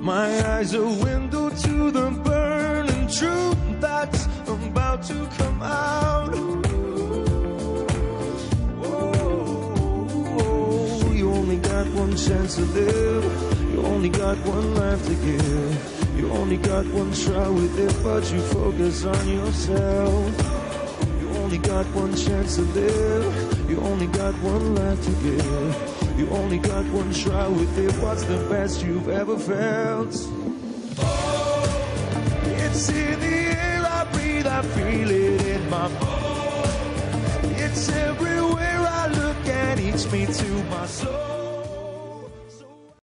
My eyes are a window to the burning truth that's about to come out. Whoa, you only got one chance to live. You only got one life to give. You only got one try with it, but you focus on yourself. You only got one chance to live. You only got one life to give. You only got one try with it. What's the best you've ever felt? Oh, it's in the air I breathe, I feel it in my bones. It's everywhere I look and eats me to my soul.